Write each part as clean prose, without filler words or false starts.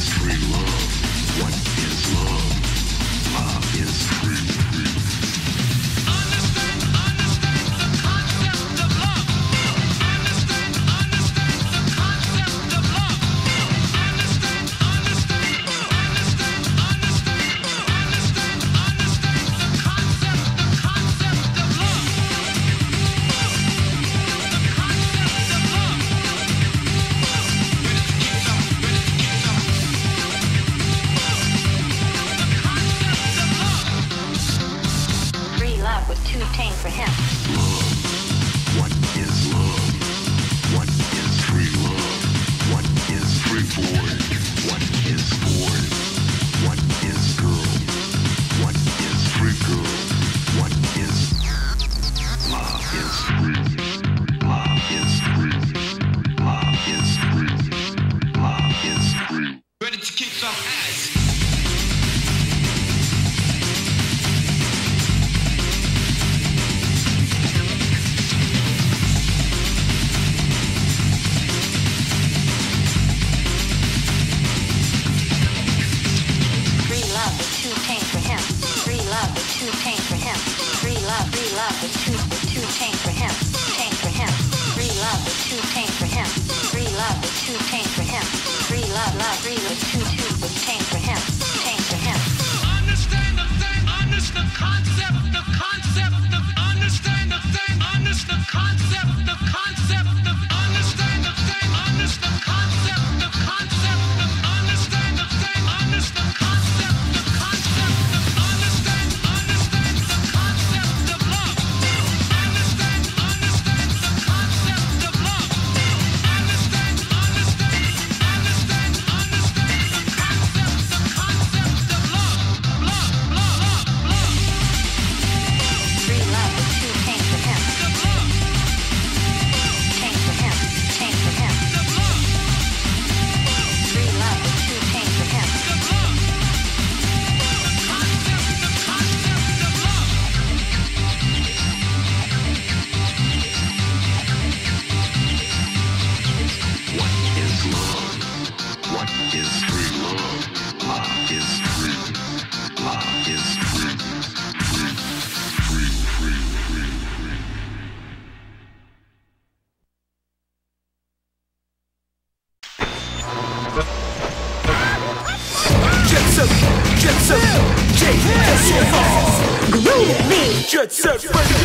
I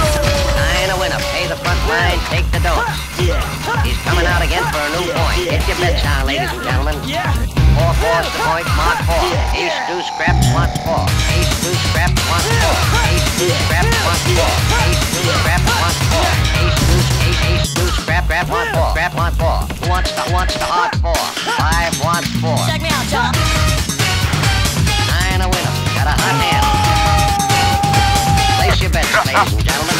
ain't a winner. Pay the front line, take the dose. He's coming out again for a new point. Get your bets on, ladies and gentlemen. 4-4's the point, mark 4. Ace, deuce, scrap, wants 4. Ace, deuce, scrap, wants 4. Ace, deuce, scrap, wants 4. Ace, deuce, scrap, wants 4. Ace, deuce, ace, deuce, scrap, wants 4. Scrap, wants 4. Who wants the hard 4? 5 wants 4. Check me out, y'all. I ain't a winner. Got a hot hand. Place your bets, ladies and gentlemen.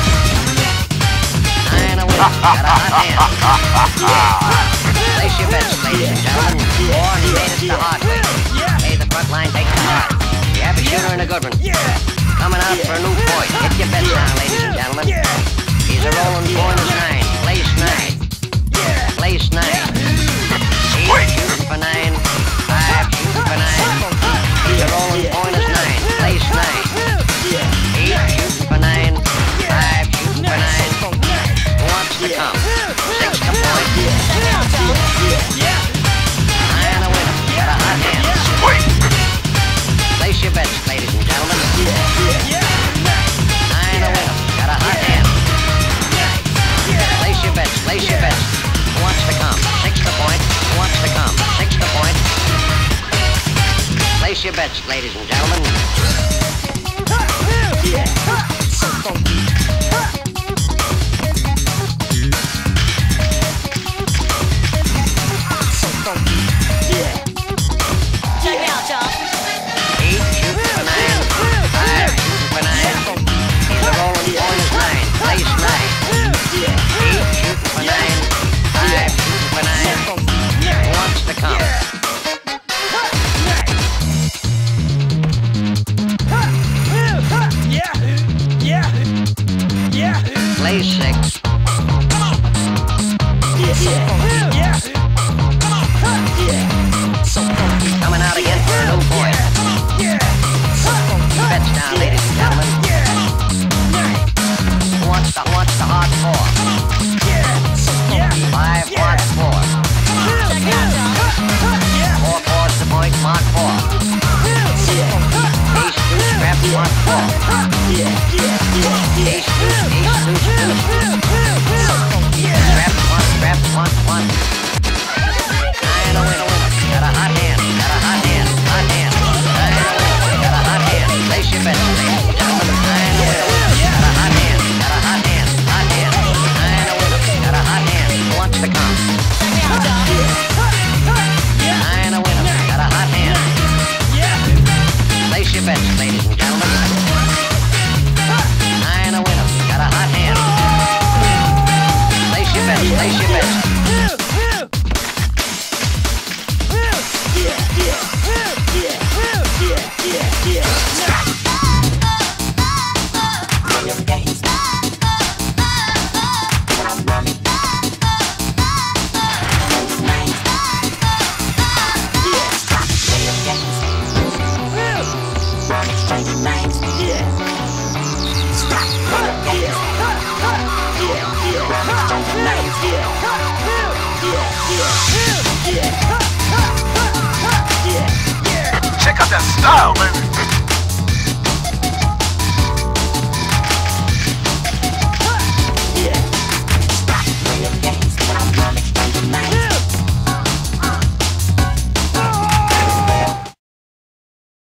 I ain't a winner. Got a hot hand. Place your bets, ladies and gentlemen. Or he made it the hard way. Pay the front line, take the hard. You have a shooter and a good one. Coming out for a new point. Get your bets on, ladies and gentlemen. He's a rolling point of 9. Place 9. Place 9. He's shooting for 9. 5 shooting for 9. He's a rolling point of 9. Place 9. He's shooting for 9. 5 shooting for 9. Who wants to come? 6 to point. I ain't a winner. Got a hot hand. Place your bets, ladies and gentlemen. I ain't a winner. Got a hot hand. Place your bets. Place your bets. Who wants to come? 6 to point. Who wants to come? 6 to point. Place your bets, ladies and gentlemen. So funky. So funky. Check me out, y'all. 8 shooting for 9. 5 shooting for 9. He's a rolling point of 9. Place 9. 8 shooting for 9. 5 shooting for 9. Who wants to come? Place 6. So funky. So funky. now, ladies and gentlemen. Who wants the hardcore? 5 hardcore. 4 chords the point, Mark 4. Ace, deuce, strap, Mark 4. Ace, deuce, strap, 1. 9 a winner. Got a hot hand. Got a hot hand. 9 a winner. Got a hot hand. Place your bets, ladies and gentlemen. 9 a winner. Got a hot hand. Got a hot hand. 9 a winner. Got a hot hand. Who wants to come? 9 a winner. Got a hot hand. Place your bets, ladies and gentlemen. 9 a winner. Got a hot hand. Place your bets. Place your bets. Check out that style, baby.